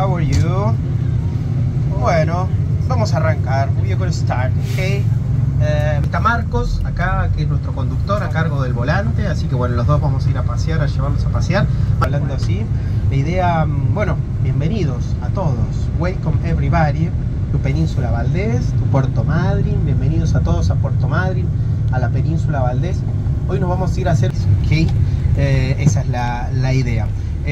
how are you? Bueno, vamos a arrancar. We're gonna start, okay? Está Marcos acá, que es nuestro conductor a cargo del volante, así que bueno, los dos vamos a ir a pasear, a llevarlos a pasear. Hablando así, la idea, bueno, bienvenidos a todos. Welcome everybody to Península Valdés, to Puerto Madryn. Bienvenidos a todos a Puerto Madryn, a la Península Valdés. Hoy nos vamos a ir a hacer, ok, esa es la idea.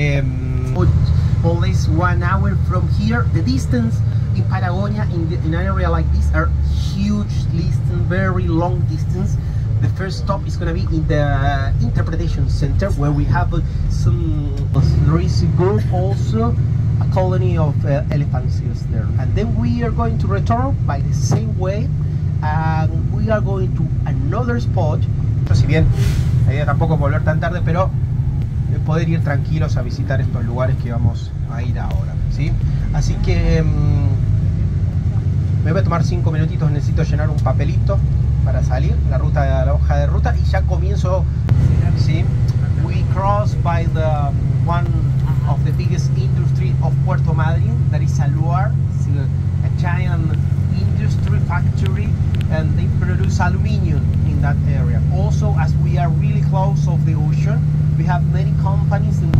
Always 1 hour from here. The distance in Patagonia, in an area like this, are huge distance, very long distance. The first stop is going to be in the interpretation center, where we have some group, also a colony of elephant seals there. And then we are going to return by the same way, and we are going to another spot. Si bien la idea tampoco es volver tan tarde, pero poder ir tranquilos a visitar estos lugares que vamos a ir ahora, ¿sí? Así que me voy a tomar 5 minutitos, necesito llenar un papelito para salir, la hoja de ruta, y ya comienzo, ¿sí? We cross by the one of the biggest industry of Puerto Madryn, that is Aluar. It's a giant industry factory, and they produce aluminium in that area. Also, as we are really close of the ocean, we have many companies in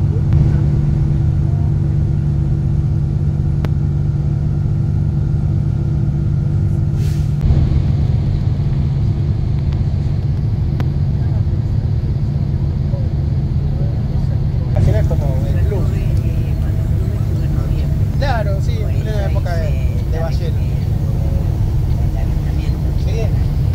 claro, sí, en plena época de ballena. Sí.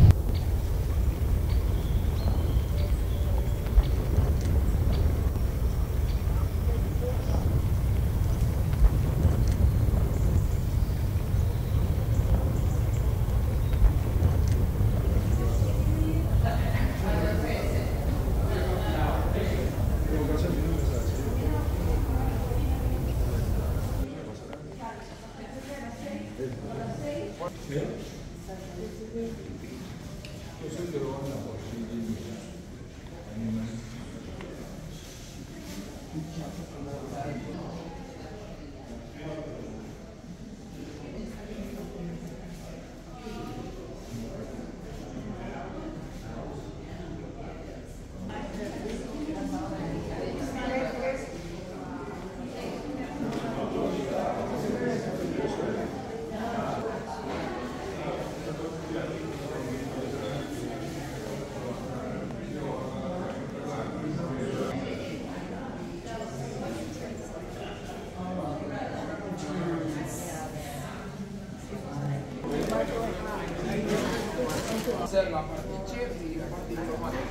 Hacer la parte chef y la parte informática.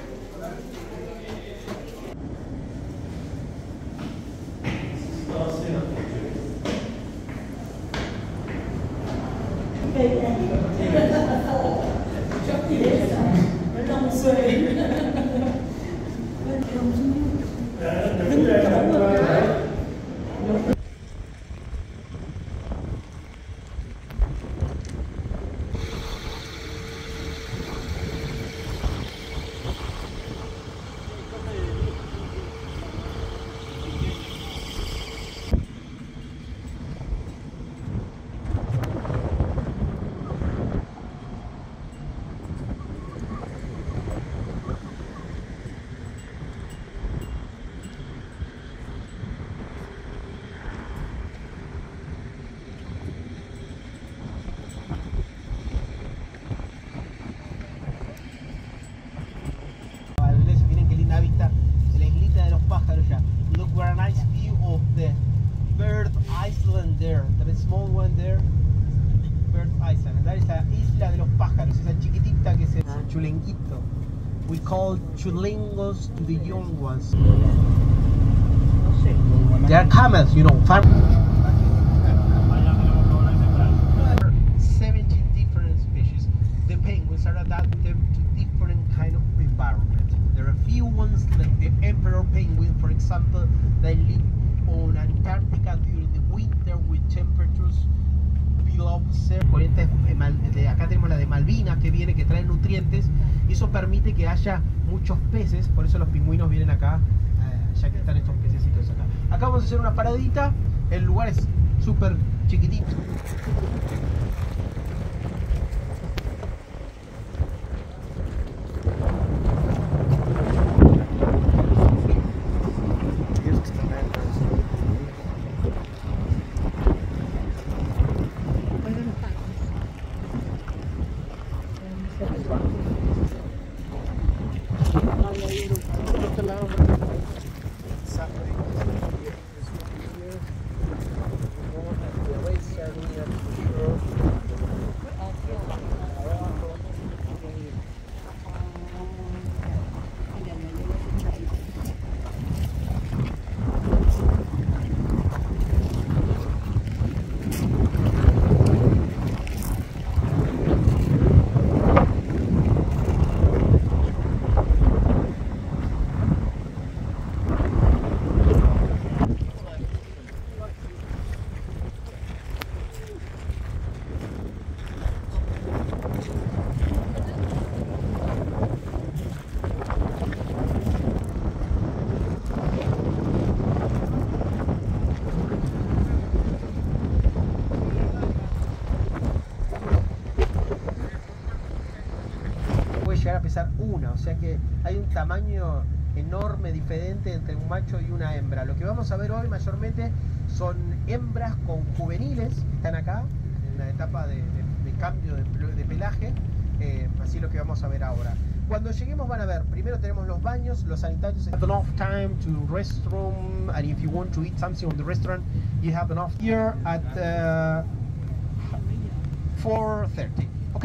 There, that small one there, Bird Island. That is la isla de los pájaros, esa chiquitita que es el chulenguito. We call chulengos to the young ones. They are camels, you know. 17 different species. The penguins are adapted to different kind of environment. There are a few ones like the emperor penguin, for example, they live on Antarctica during the winter with temperatures below 0. Acá tenemos la de Malvinas que viene, que trae nutrientes, y eso permite que haya muchos peces, por eso los pingüinos vienen acá, ya que están estos pececitos acá. Acá vamos a hacer una paradita, el lugar es súper chiquitito. Llegar a pesar una, o sea que hay un tamaño enorme diferente entre un macho y una hembra. Lo que vamos a ver hoy mayormente son hembras con juveniles que están acá en una etapa de cambio de pelaje, así lo que vamos a ver ahora. Cuando lleguemos van a ver, primero tenemos los baños, los sanitarios. You have enough time to restroom, and if you want to eat something on the restaurant, you have enough here at 4:30. Okay.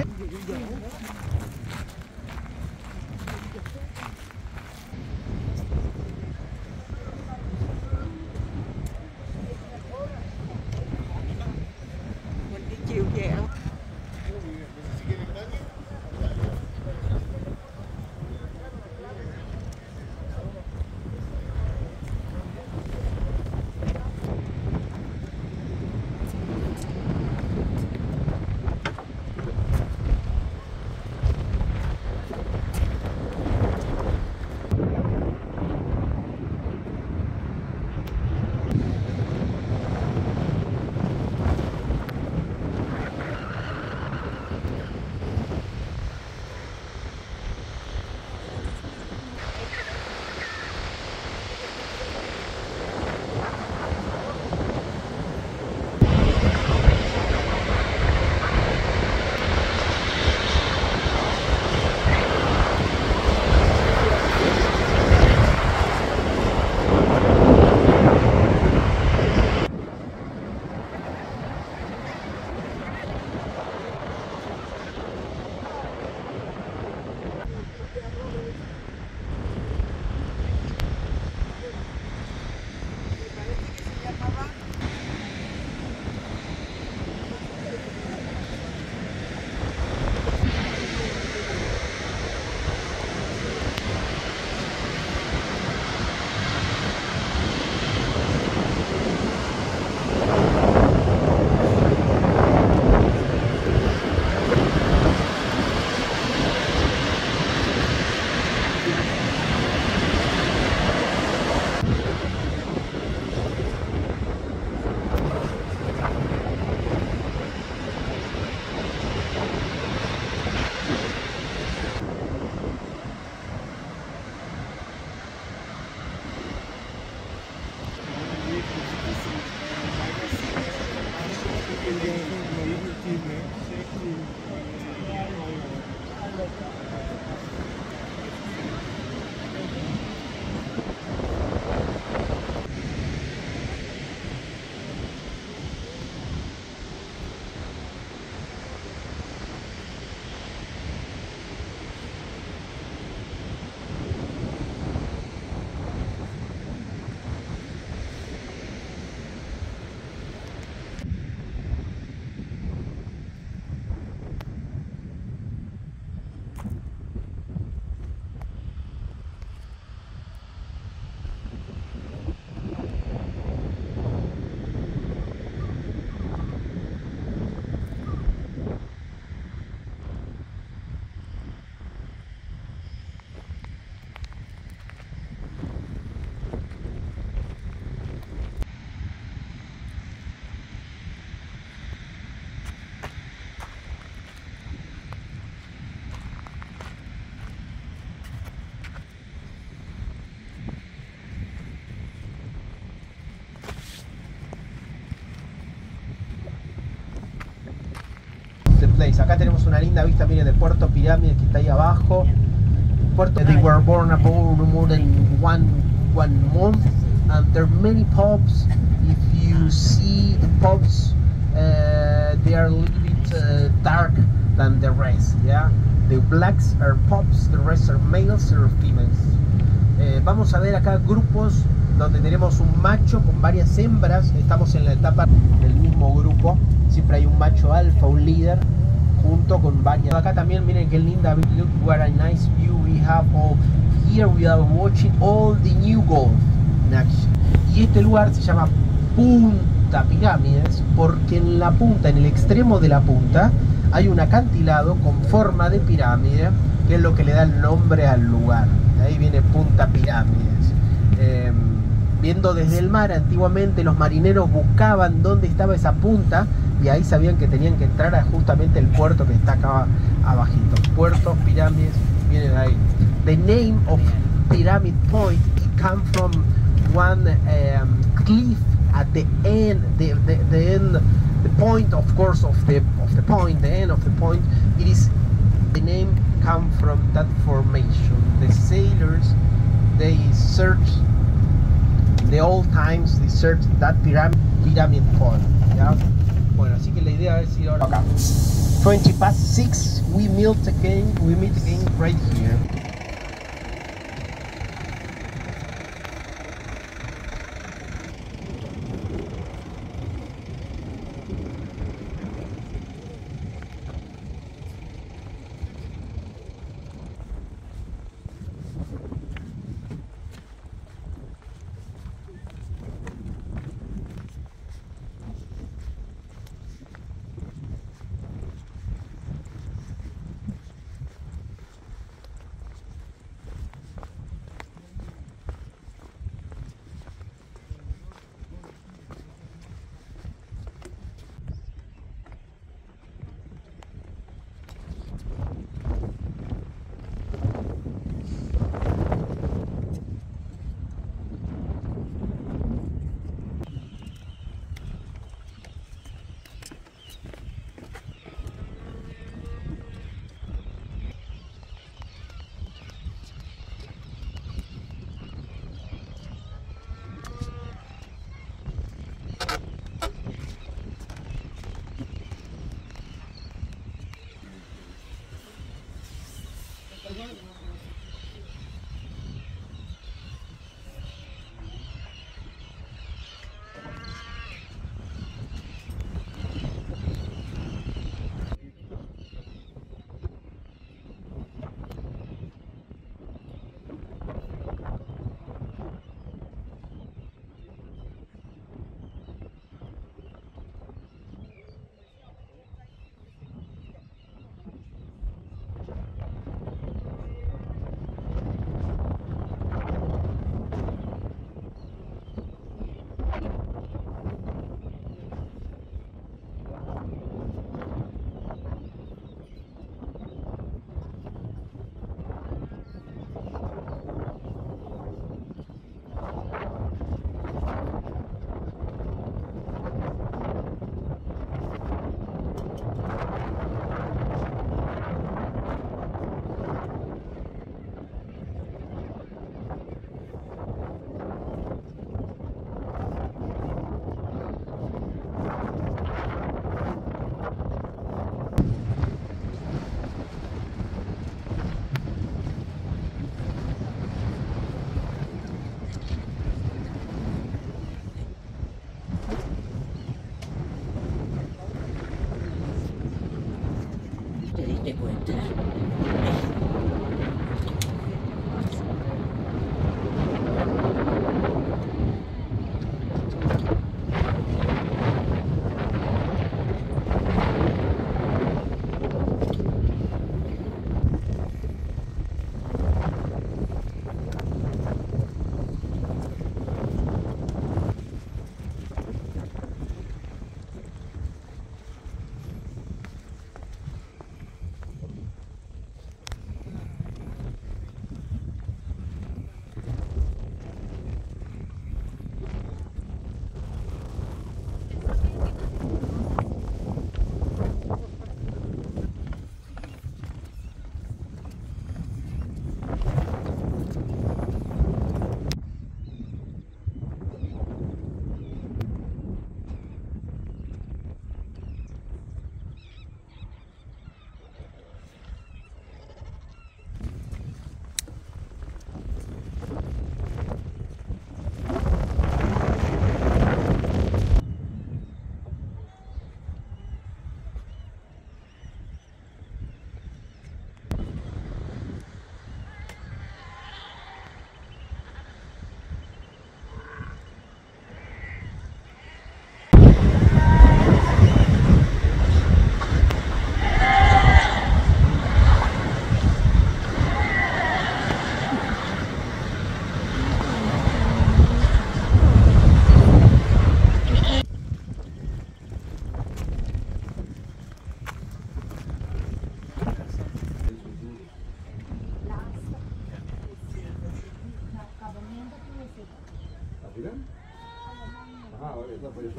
place. Acá tenemos una linda vista, miren, de Puerto Pirámides que está ahí abajo. Puerto, they were born about more than one month, and there are many pubs. If you see the pubs, they are a little bit dark than the rest. Yeah, the blacks are pubs, the rest are males or females. Vamos a ver acá grupos donde tenemos un macho con varias hembras. Estamos en la etapa del mismo grupo. Siempre hay un macho alfa, un líder, junto con varias. Acá también miren qué linda. Look what a nice view we have. All here we are watching all the new golf in action. Y este lugar se llama Punta Pirámides porque en la punta, en el extremo de la punta, hay un acantilado con forma de pirámide, que es lo que le da el nombre al lugar. De ahí viene Punta Pirámides. Viendo desde el mar, antiguamente los marineros buscaban dónde estaba esa punta y ahí sabían que tenían que entrar a justamente el puerto que está acá abajito. Puerto Pirámides viene de ahí. The name of Pyramid Point, it comes from one cliff at the end, the point, of course, of the point, the end of the point. It is, the name come from that formation. The sailors, they search the old times, they search that pyramid point. Yeah? Bueno, así que la idea es ir ahora acá. 6:20, we meet again right here.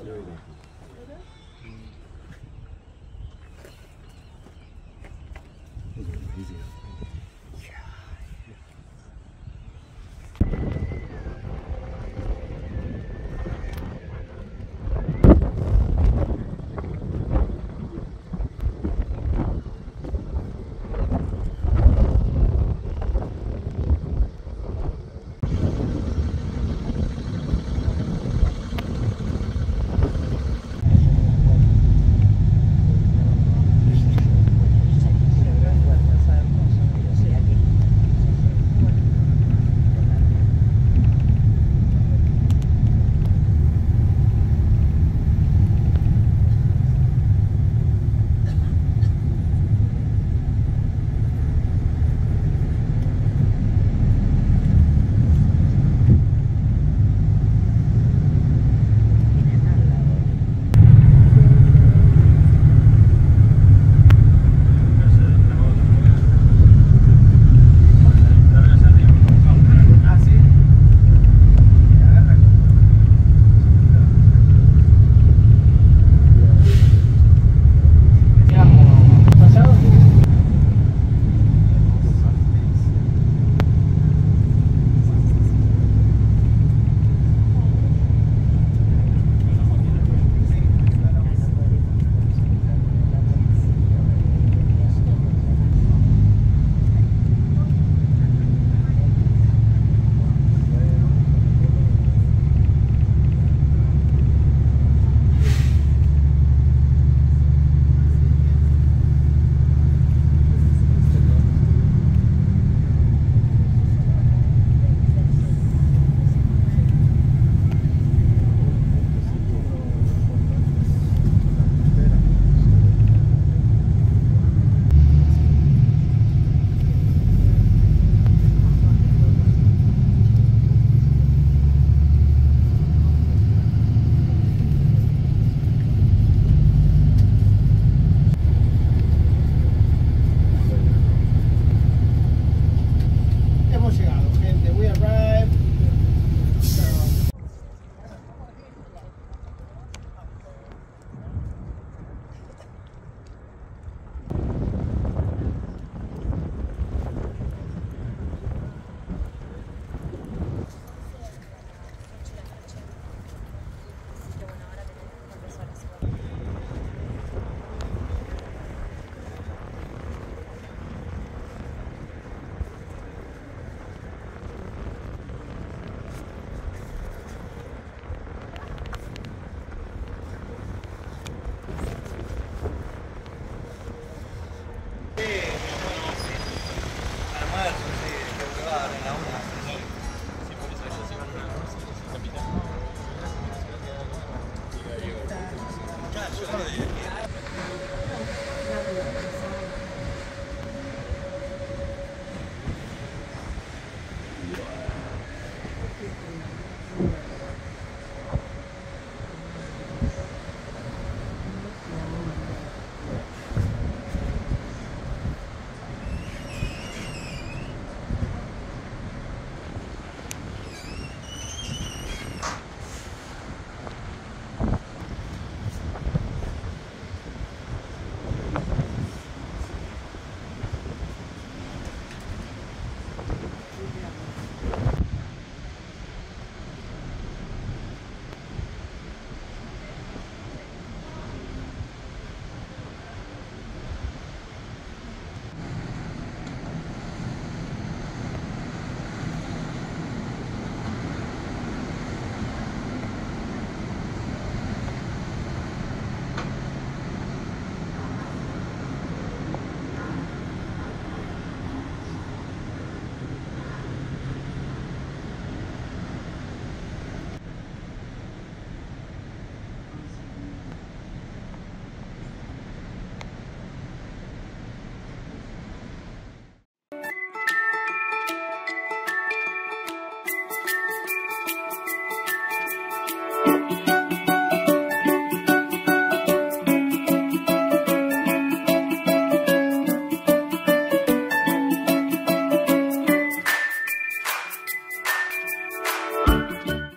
Capitano.